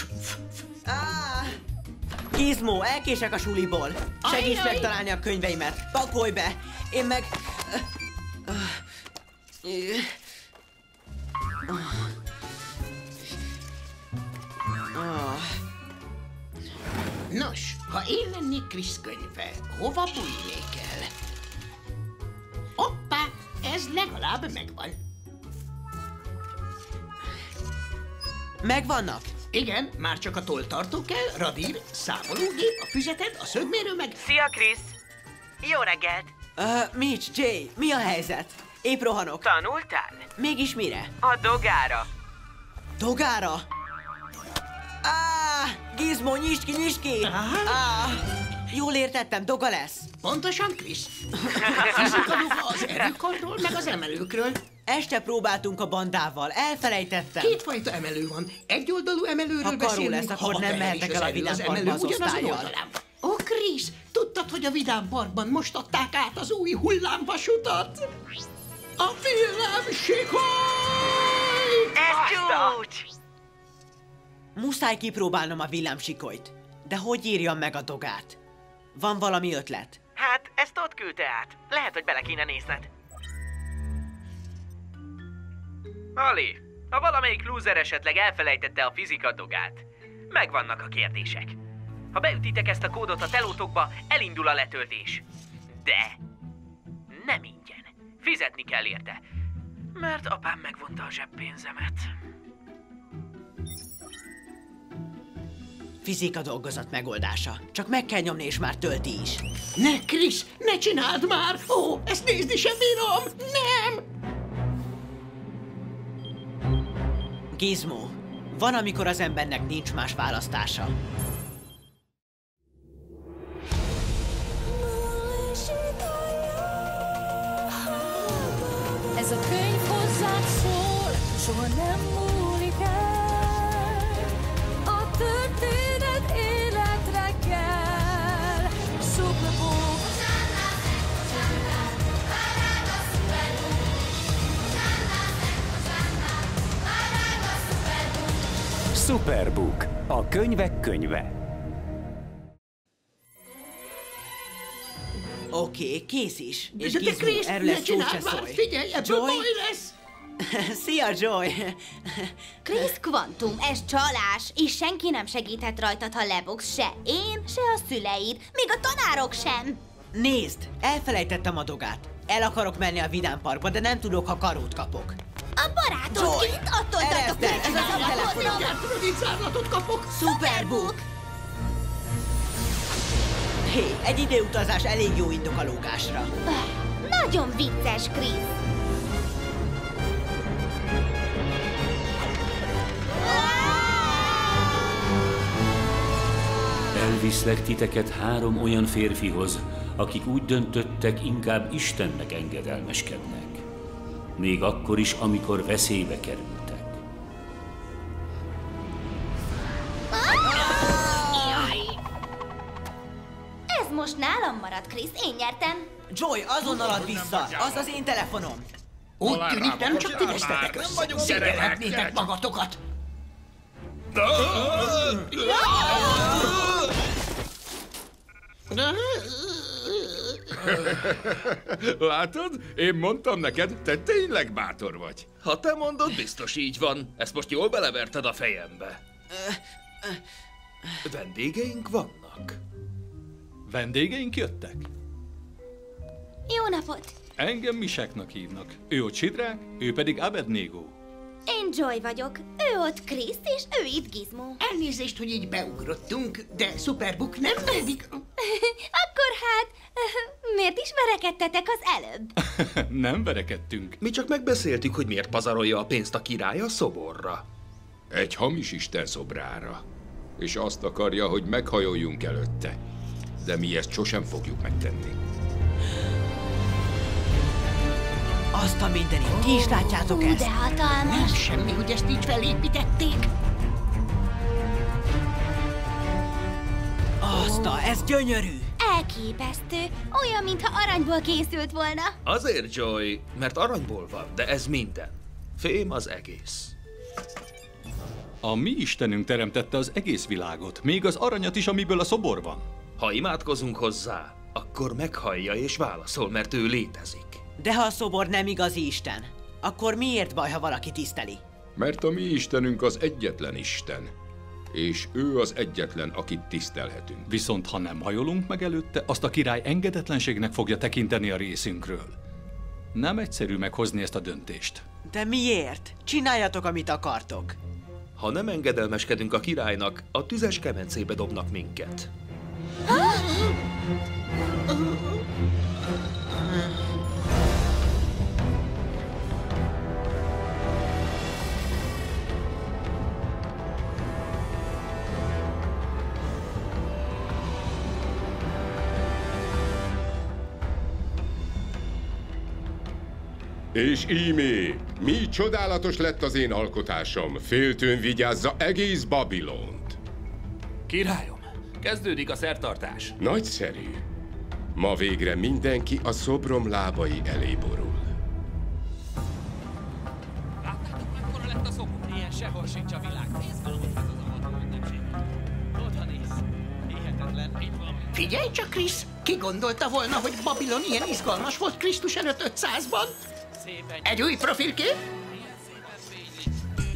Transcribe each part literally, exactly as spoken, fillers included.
Ah! Gizmo, elkések a suliból. Segíts megtalálni a könyveimet. Pakolj be. Én meg... Nos, ha én lennék Krisz könyve, hova bújnék el? Hoppá, ez legalább megvan. Megvannak? Igen, már csak a tolltartó kell, radír, számológép, a füzeted, a szögmérő meg... Szia, Krisz! Jó reggelt! Uh, Mitch, Jay, mi a helyzet? Épp rohanok. Tanultál? Mégis mire? A dogára. Dogára? Ah, Gizmo, nyisd ki, nyisd ki! Ah, jól értettem, doga lesz. Pontosan, Krisz. Fizika doga az erőkarról, meg az emelőkről. Este próbáltunk a bandával, elfelejtettem. Kétfajta emelő van. Egyoldalú emelőről ha beszélünk, lesz, akkor ha nem teher mehetek is el a az erő, az Vidám emelő Parkba az ugyanazon osztállyal. oldalán. Ó, Krisz, tudtad, hogy a Vidám Parkban most adták át az új hullámvasutat? A villámsikoly! Ez csúcs! Muszáj kipróbálnom a villámsikolyt. De hogy írjam meg a dogát? Van valami ötlet? Hát, ezt ott küldte át. Lehet, hogy bele kéne nézned. Ali, ha valamelyik loser esetleg elfelejtette a fizika dogát, megvannak a kérdések. Ha beütitek ezt a kódot a telótokba, elindul a letöltés. De nem ingyen. Fizetni kell érte. Mert apám megvonta a zseppénzemet. Fizika dolgozat megoldása. Csak meg kell nyomni, és már tölti is. Ne, Krisz, ne csináld már! Ó, ezt nézni sem bírom! Nem! Gizmo, van, amikor az embernek nincs más választása. Ez a könyv hozzád szól, soha nem múlik el. A történet életre kell. Superbook. Superbook, a könyvek könyve. Oké, okay, kész is. És De te, Gizmo, Krisz, erről ne ezt szó se csináld már! szólj. Figyelj, ebből Joy? baj lesz! Szia, Joy! Krisz Quantum, ez csalás, és senki nem segíthet rajtad, ha lebogsz, se én, se a szüleid, még a tanárok sem. Nézd, elfelejtettem a dogát. El akarok menni a Vidám Parkba, de nem tudok, ha karót kapok. A barátod Joy, itt, attól tartok, ereszd el, ez az a telefonom. Mindjárt rövid zárlatot kapok! Superbook! Hé, hey, egy időutazás elég jó indok a lógásra. Nagyon vicces, Krisz. Elviszlek titeket három olyan férfihoz, akik úgy döntöttek, inkább Istennek engedelmeskednek. Még akkor is, amikor veszélybe kerültek. Ez most nálam marad, Krisz, én nyertem. Joy, azonnal add vissza! Az az én telefonom! Úgy tűnik, nem csak ti vesztetek Nem össze. vagyunk Szégyelhetnétek magatokat! Látod? Én mondtam neked, te tényleg bátor vagy. Ha te mondod, biztos így van. Ezt most jól beleverted a fejembe. Vendégeink vannak. Vendégeink jöttek? Jó napot! Engem Miseknak hívnak. Ő ott Sidrák, ő pedig Abednego. Én Joy vagyok, ő ott Krisz, és ő itt Gizmo. Elnézést, hogy így beugrottunk, de Superbook nem pedig... Akkor hát, miért is verekedtetek az előbb? Nem verekedtünk. Mi csak megbeszéltük, hogy miért pazarolja a pénzt a király a szoborra. Egy hamis isten szobrára. És azt akarja, hogy meghajoljunk előtte. De mi ezt sosem fogjuk megtenni. Azt a mindenit, ti is látjátok Hú, ezt? de hatalmas! Nem semmi, hogy ezt így felépítették. Azt a, ez gyönyörű! Elképesztő! Olyan, mintha aranyból készült volna. Azért, Joy, mert aranyból van, de ez minden. Fém az egész. A mi Istenünk teremtette az egész világot, még az aranyat is, amiből a szobor van. Ha imádkozunk hozzá, akkor meghallja és válaszol, mert ő létezik. De ha a szobor nem igazi Isten, akkor miért baj, ha valaki tiszteli? Mert a mi Istenünk az egyetlen Isten, és ő az egyetlen, akit tisztelhetünk. Viszont ha nem hajolunk meg előtte, azt a király engedetlenségnek fogja tekinteni a részünkről. Nem egyszerű meghozni ezt a döntést. De miért? Csináljatok, amit akartok. Ha nem engedelmeskedünk a királynak, a tüzes kemencébe dobnak minket. És ímé, mi csodálatos lett az én alkotásom, féltőn vigyázza egész Babilont. Királyom, kezdődik a szertartás. Nagyszerű. Ma végre mindenki a szobrom lábai elé borul. Láttátok, mekkora lett a szobor? Ilyen sehol sincs a világ. Izgalmat ez az avató ünnepség. Oda néz. Hihetetlen. Itt van. Figyelj csak, Krisz! Ki gondolta volna, hogy Babilon ilyen izgalmas volt Krisztus előtt ötszázban? Szépen. Egy új profilkép? Milyen szépen fénylik.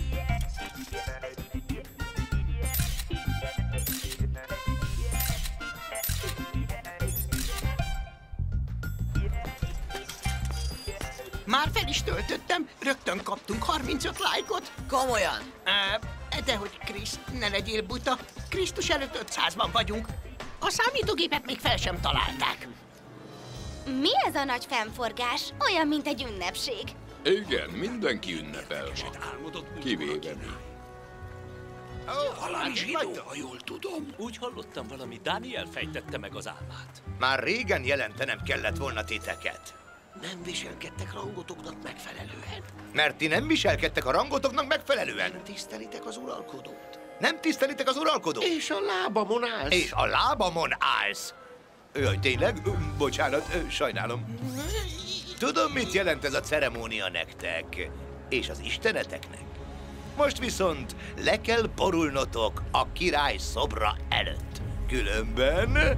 Már fel is töltöttem, rögtön kaptunk harmincöt lájkot. Komolyan? Uh, de hogy Krisz, ne legyél buta, Krisztus előtt ötszázban vagyunk. A számítógépet még fel sem találták. Mi ez a nagy fennforgás? Olyan, mint egy ünnepség. Igen, mindenki ünnepel ma. Kivéve mi. Valami zsidó, ha jól tudom. Úgy hallottam, valami Dániel fejtette meg az álmát. Már régen jelentenem kellett volna titeket. Nem viselkedtek rangotoknak megfelelően. Mert ti nem viselkedtek a rangotoknak megfelelően. Nem tisztelitek az uralkodót. Nem tisztelitek az uralkodót. És a lábamon állsz. És a lábamon állsz. Jaj, tényleg? Bocsánat, sajnálom. Tudom, mit jelent ez a ceremónia nektek, és az isteneteknek. Most viszont le kell borulnotok a király szobra előtt. Különben...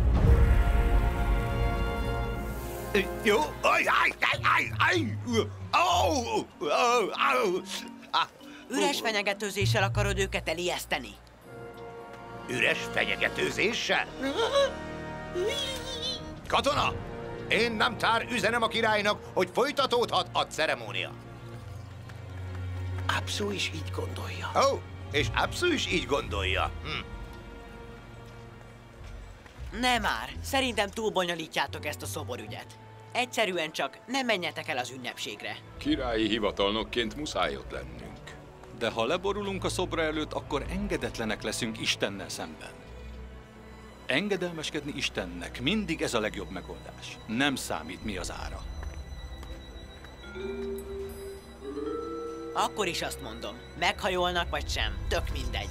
Jó? Aj, aj, aj, aj, aj! Au! Au! Au! Üres fenyegetőzéssel akarod őket elijeszteni? Üres fenyegetőzéssel? Katona! Én nem tár üzenem a királynak, hogy folytatódhat a ceremónia. Abszú is így gondolja. Ó, oh, és Abszú is így gondolja. Hm. Nem már, szerintem túl bonyolítjátok ezt a szoborügyet. Egyszerűen csak nem menjetek el az ünnepségre. Királyi hivatalnokként muszáj ott lennünk. De ha leborulunk a szobra előtt, akkor engedetlenek leszünk Istennel szemben. Engedelmeskedni Istennek mindig ez a legjobb megoldás. Nem számít, mi az ára. Akkor is azt mondom, meghajolnak vagy sem, tök mindegy.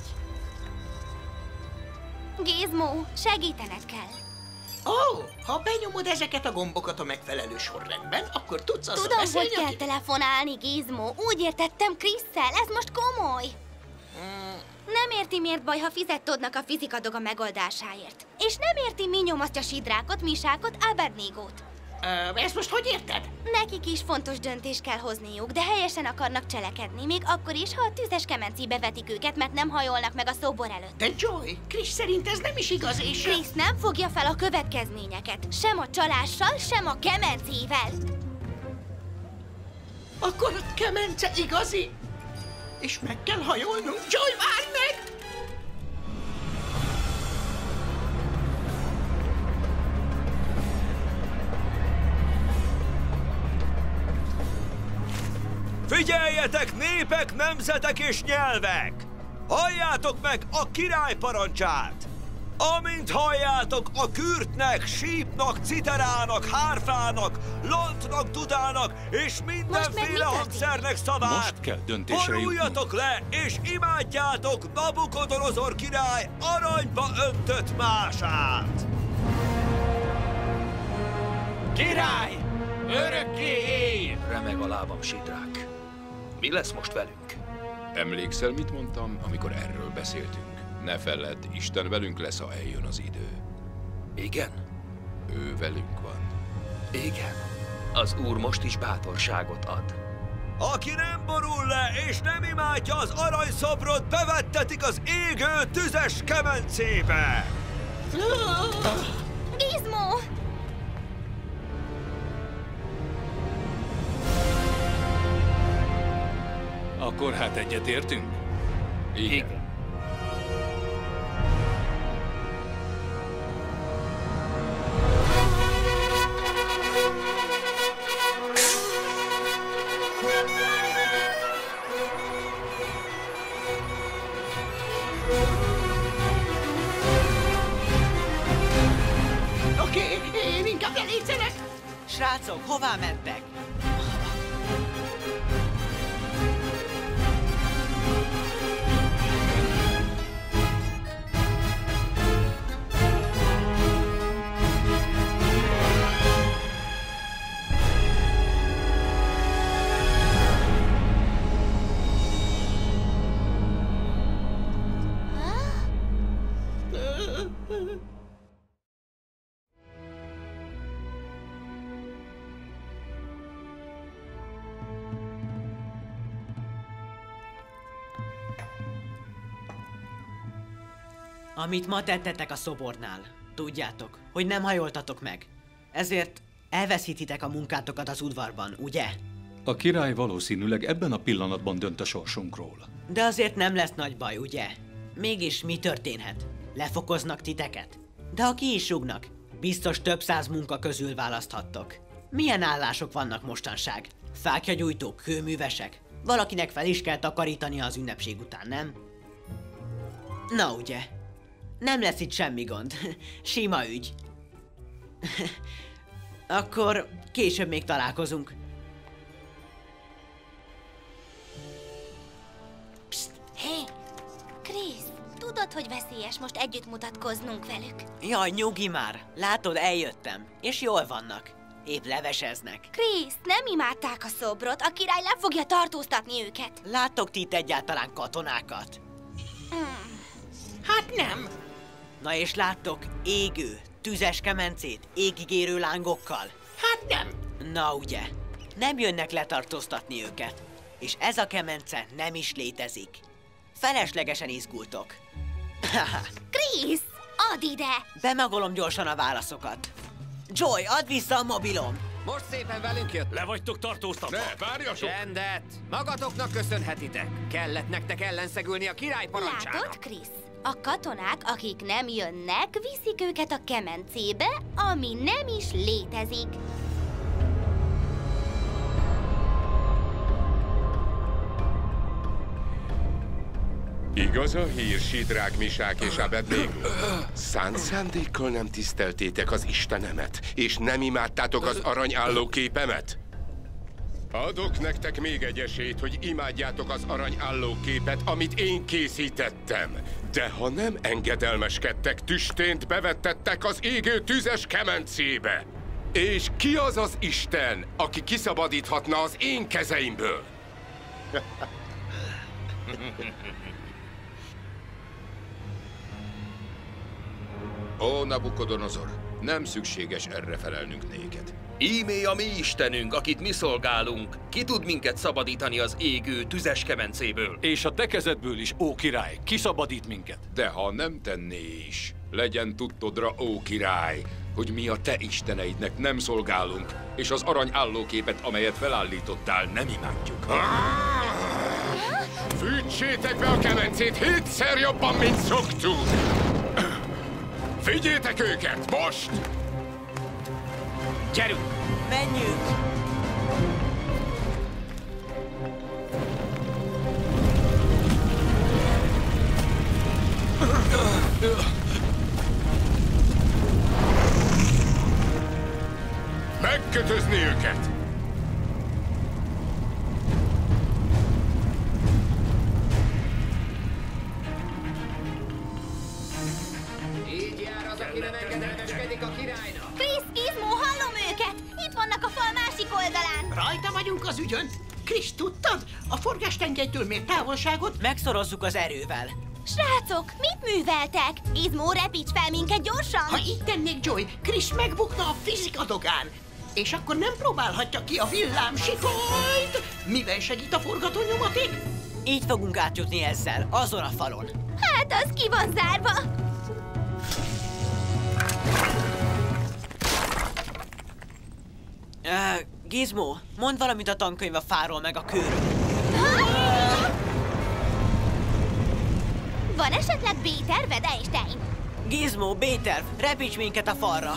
Gizmo, segítened kell. Ó, oh, ha benyomod ezeket a gombokat a megfelelő sorrendben, akkor tudsz azzal Tudom, beszélni, hogy kell akit... telefonálni, Gizmo. Úgy értettem Krisszel, ez most komoly. Hmm. Nem érti, miért baj, ha fizet Toddnak a fizikadog a megoldásáért. És nem érti, mi nyomatja Sidrákot, Misákot, Abednégót. Uh, ezt most hogy érted? Nekik is fontos döntést kell hozniuk, de helyesen akarnak cselekedni, még akkor is, ha a tüzes kemencébe vetik őket, mert nem hajolnak meg a szobor előtt. De Joy, Krisz szerint ez nem is igaz, és... Krisz nem fogja fel a következményeket, sem a csalással, sem a kemencével. Akkor a kemence igazi? És meg kell hajolnunk. Joy, várj meg! Figyeljetek, népek, nemzetek és nyelvek! Halljátok meg a király parancsát! Amint halljátok a kürtnek, sípnak, citerának, hárfának, lantnak, dudának és mindenféle hangszernek szavát, most kell döntésre boruljatok le és imádjátok Nabukodonozor király aranyba öntött mását! Király! Örökké él! Remeg a lábam, Sidrák. Mi lesz most velünk? Emlékszel, mit mondtam, amikor erről beszéltünk? Ne felledd, Isten velünk lesz, ha eljön az idő. Igen? Ő velünk van. Igen. Az Úr most is bátorságot ad. Aki nem borul le és nem imádja az aranyszobrot, bevettetik az égő tüzes kemencébe! Gizmo! Akkor hát egyetértünk? Igen. Igen. Oké, okay, én inkább lelégyszerek. Srácok, hová mentek? Amit ma tettetek a szobornál, tudjátok, hogy nem hajoltatok meg. Ezért elveszítitek a munkátokat az udvarban, ugye? A király valószínűleg ebben a pillanatban dönt a sorsunkról. De azért nem lesz nagy baj, ugye? Mégis mi történhet? Lefokoznak titeket? De ha ki is rúgnak, biztos több száz munka közül választhattok. Milyen állások vannak mostanság? Fákjagyújtók, kőművesek? Valakinek fel is kell takarítani az ünnepség után, nem? Na ugye? Nem lesz itt semmi gond. Sima ügy. Akkor később még találkozunk. Psst, hé! Chris, tudod, hogy veszélyes most együtt mutatkoznunk velük? Jaj, nyugi már! Látod, eljöttem. És jól vannak. Épp leveseznek. Chris, nem imádták a szobrot, a király le fogja tartóztatni őket. Láttok ti itt egyáltalán katonákat? Hmm. Hát nem. Na és láttok égő, tüzes kemencét, égigérő lángokkal? Hát nem. Na ugye, nem jönnek letartóztatni őket. És ez a kemence nem is létezik. Feleslegesen izgultok. Chris, add ide! Bemagolom gyorsan a válaszokat. Joy, add vissza a mobilom! Most szépen velünk jött. Le vagytok tartóztatva. Ne, várjatok! Csendet! Magatoknak köszönhetitek. Kellett nektek ellenszegülni a király parancsának. Látod, Chris? A katonák, akik nem jönnek, viszik őket a kemencébe, ami nem is létezik. Igaz a hír, Sidrák, Misák és Abednego? Szánt szándékkal nem tiszteltétek az Istenemet, és nem imádtátok az aranyálló képemet? Adok nektek még egy esélyt, hogy imádjátok az aranyálló képet, amit én készítettem. De ha nem engedelmeskedtek, tüstént bevettettek az égő tüzes kemencébe. És ki az az Isten, aki kiszabadíthatna az én kezeimből? Ó, Nabukodonozor, nem szükséges erre felelnünk néked. Ímé a mi istenünk, akit mi szolgálunk. Ki tud minket szabadítani az égő, tüzes kemencéből? És a te kezedből is, ó király, kiszabadít minket. De ha nem tenné is, legyen tudtodra, ó király, hogy mi a te isteneidnek nem szolgálunk, és az aranyállóképet, amelyet felállítottál, nem imádjuk. Fűtsétek be a kemencét hétszer jobban, mint szoktuk! Vigyétek őket, most! Gyerünk! Menjünk! Megkötözni őket! Így jár az, aki nem engedelmeskedik a királynak. Chris, Gizmo, hallom őket! Itt vannak a fal másik oldalán! Rajta vagyunk az ügyön. Krisz, tudtad? A forgástengelytől mért távolságot megszorozzuk az erővel. Srácok, mit műveltek? Gizmo, repíts fel minket gyorsan! Ha így tennék, Joy, Krisz megbukna a fizikadogán. És akkor nem próbálhatja ki a villámsikolyt, mivel segít a forgatónyomaték. Így fogunk átjutni ezzel, azon a falon. Hát az ki van zárva! Uh, Gizmo, mondd valamit a tankönyv a fáról meg a kőről. Van esetleg B-terved, Einstein? Gizmo, B-terv, repíts minket a falra.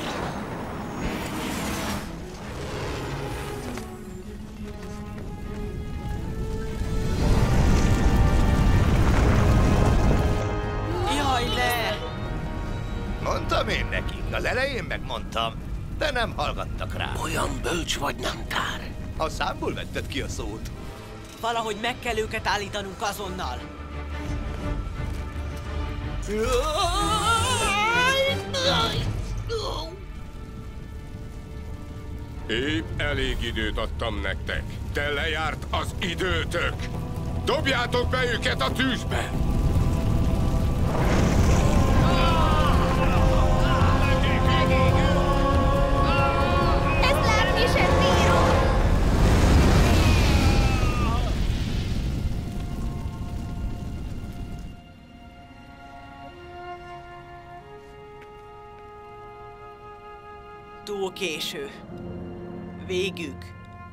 Jaj, ne! Mondtam én nekik, az elején megmondtam, de nem hallgattak rá. Olyan bölcs vagy, Namtár. A számból vetted ki a szót. Valahogy meg kell őket állítanunk azonnal. Épp elég időt adtam nektek, de lejárt az időtök. Dobjátok be őket a tűzbe! Ezt látni sem bírom! Túl késő. Végük.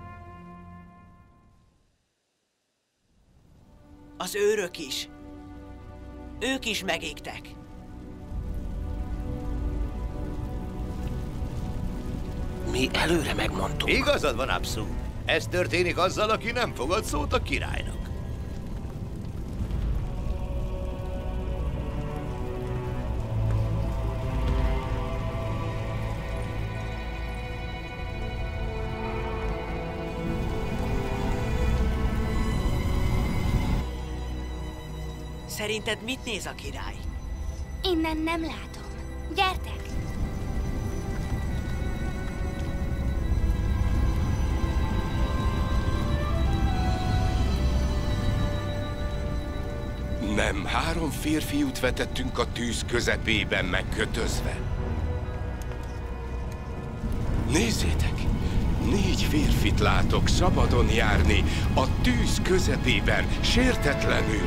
Az őrök is. Ők is megégtek. Mi előre megmondtuk. Igazad van, Apsu. Ez történik azzal, aki nem fogad szót a királynak. Szerinted mit néz a király? Innen nem látom. Gyertek! Nem három férfiút vetettünk a tűz közepében megkötözve. Nézzétek! Négy férfit látok szabadon járni a tűz közepében, sértetlenül.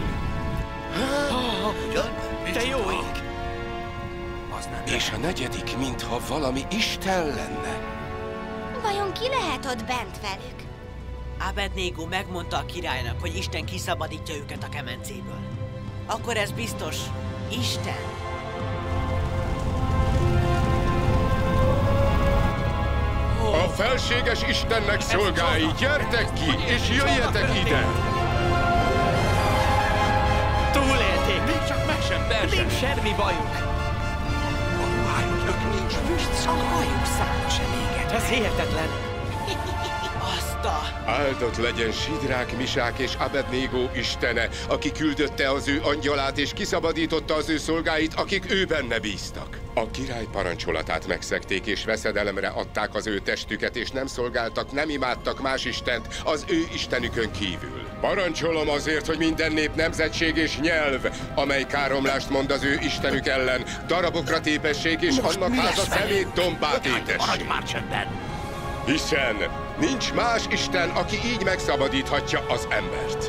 Te jó ég! És a negyedik, mintha valami isten lenne. Vajon ki lehet ott bent velük? Abednego megmondta a királynak, hogy Isten kiszabadítja őket a kemencéből. Akkor ez biztos Isten. A felséges Istennek szolgái, gyertek ki, és jöjjetek ide! Túlélték! Még csak meg sem versek! Nincs semmi bajuk! A ruhájuknak nincs füstszaga! A hajuk száma sem éget! Ez hihetetlen! Azt a... Áldott legyen Sidrák, Misák és Abednego istene, aki küldötte az ő angyalát és kiszabadította az ő szolgáit, akik ő benne bíztak. A király parancsolatát megszegték és veszedelemre adták az ő testüket, és nem szolgáltak, nem imádtak más istent az ő istenükön kívül. Parancsolom azért, hogy minden nép, nemzetség és nyelv, amely káromlást mond az ő istenük ellen, darabokra tépessék és most annak háza szemét dombát étessék. Maradj már csendben! Hiszen nincs más isten, aki így megszabadíthatja az embert.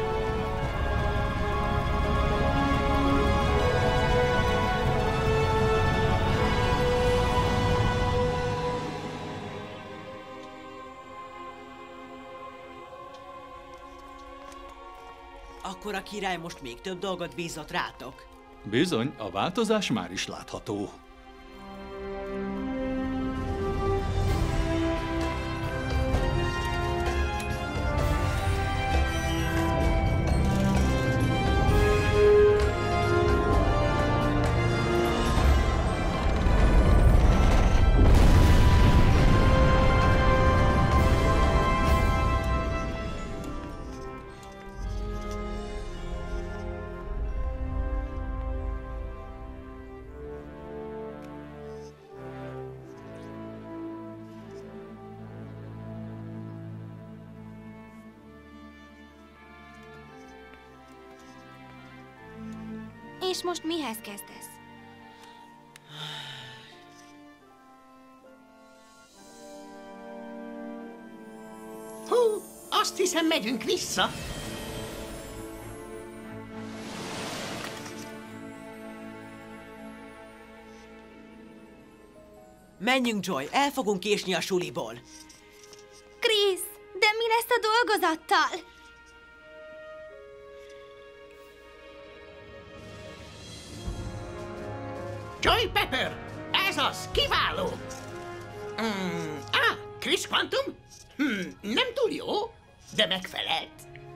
Akkor a király most még több dolgot bízott rátok. Bizony, a változás már is látható. És most mihez kezdesz? Hú, azt hiszem, megyünk vissza. Menjünk, Joy, el fogunk késni a suliból. Chris, de mi lesz a dolgozattal? Joy Pepper! Ez az! Kiváló! Mm, ah, Chris Quantum? Hmm, nem túl jó, de megfelelt.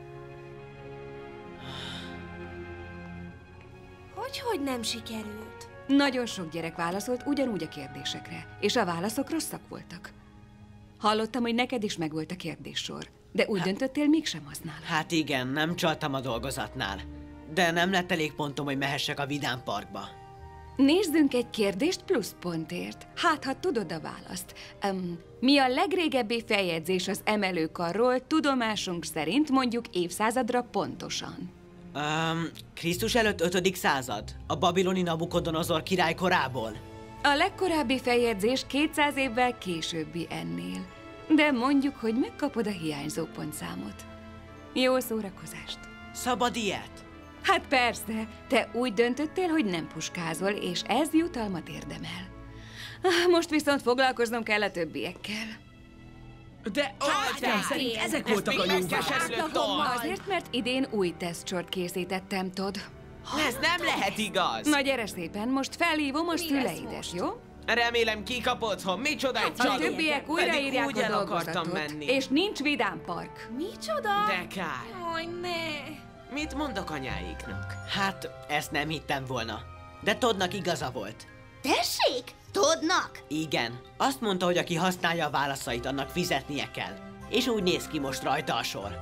Hogyhogy nem sikerült? Nagyon sok gyerek válaszolt ugyanúgy a kérdésekre, és a válaszok rosszak voltak. Hallottam, hogy neked is megvolt a kérdéssor, de úgy hát, döntöttél, mégsem használod. Hát igen, nem csaltam a dolgozatnál, de nem lett elég pontom, hogy mehessek a Vidám Parkba. Nézzünk egy kérdést plusz pontért. Hát, ha tudod a választ. Um, mi a legrégebbi feljegyzés az emelőkarról, tudomásunk szerint mondjuk évszázadra pontosan? Um, Krisztus előtt ötödik század? A babiloni Nabukodonozor király korából? A legkorábbi feljegyzés kétszáz évvel későbbi ennél. De mondjuk, hogy megkapod a hiányzó pontszámot. Jó szórakozást! Szabad ilyet? Hát persze, te úgy döntöttél, hogy nem puskázol, és ez jutalmat érdemel. Most viszont foglalkoznom kell a többiekkel. De hát, szerint ezek voltak a jó válaszok. Azért, mert idén új tesztsort készítettem, Todd. Ez nem lehet igaz! Na gyere szépen, most felhívom a szüleidet, jó? Remélem kikap otthon, micsoda egy A többiek újraírják a dolgozatot, menni. és nincs Vidám Park. Micsoda? De kár. Jaj, ne! Mit mondok anyáiknak? Hát, ezt nem hittem volna. De Toddnak igaza volt. Tessék? Toddnak? Igen. Azt mondta, hogy aki használja a válaszait, annak fizetnie kell. És úgy néz ki most rajta a sor.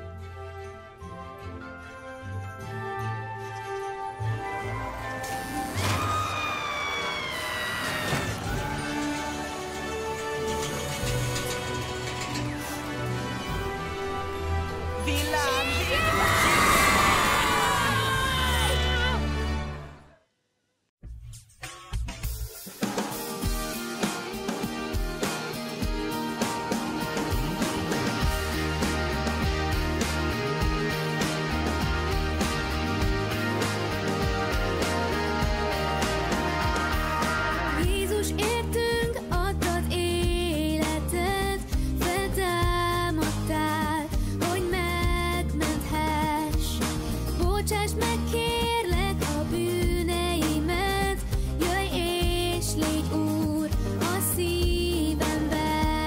Jézus, értünk, adtad életed, feltámadtál, hogy megmenthess. Bocsáss meg, kérlek, a bűneimet, jöjj és légy Úr a szívemben.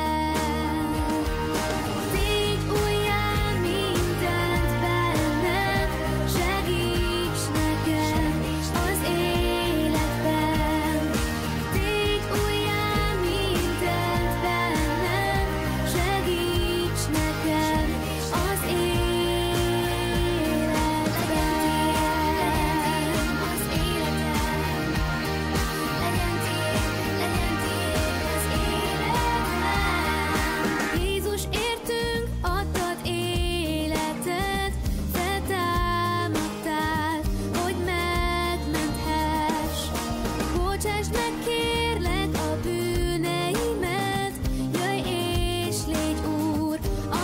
Tégy újjá mindent bennem, segíts nekem az életben. Tégy újjá mindent bennem, segíts nekem az életben. Az életem, legyen tiéd, legyen tiéd az életem. Jézus, értünk, adtad életed, feltámadtál, hogy megmenthess. Bocsáss meg, kérlek, a bűneimet, jöjj és légy Úr a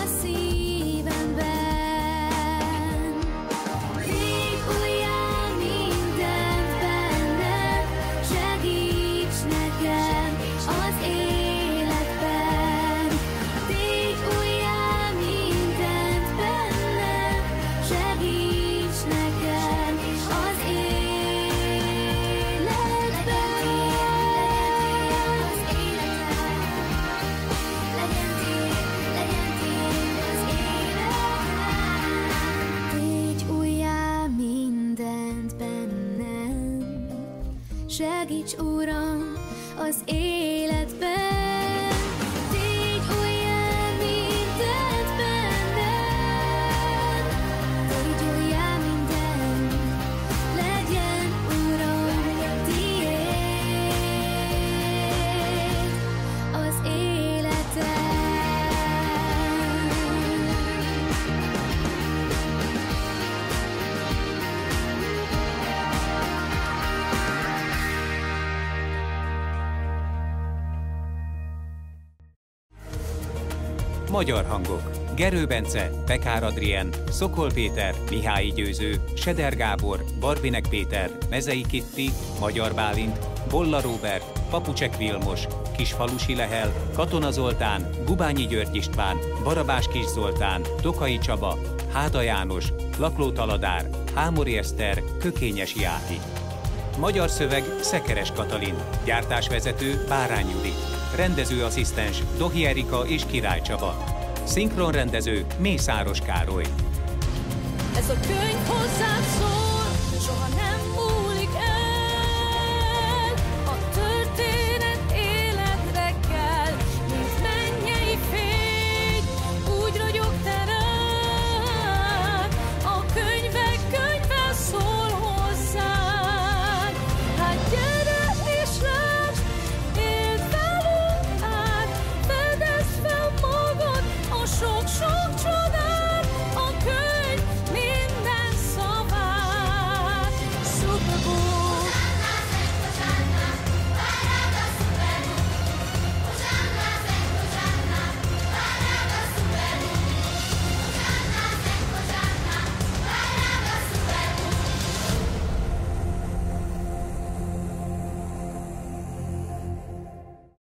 szívemben. Tégy újjá mindent bennem, segíts nekem az életben. Tégy újjá mindent bennem, segíts nekem az életben. Az életem, legyen tiéd, legyen tiéd az életem. Tégy újjá mindent bennem, segíts, Uram, az életben. Tégy újjá mindent bennem, tégy újjá mindent, legyen, Uram, tiéd az életem. Magyar hangok: Gerő Bence, Pekár Adrien, Szokol Péter, Mihályi Győző, Seder Gábor, Barbinek Péter, Mezei Kitti, Magyar Bálint, Bolla Róbert, Papucsek Vilmos, Kisfalusi Lehel, Katona Zoltán, Gubányi György István, Barabás Kis Zoltán, Tokai Csaba, Háda János, Lakló Taladár, Hámori Eszter, Kökényes Jáki. Magyar szöveg: Szekeres Katalin, gyártásvezető: Bárány Judit, rendezőasszisztens: Dohi Erika és Király Csaba, szinkronrendező: Mészáros Károly. Ez a könyv hozzád szól, soha nem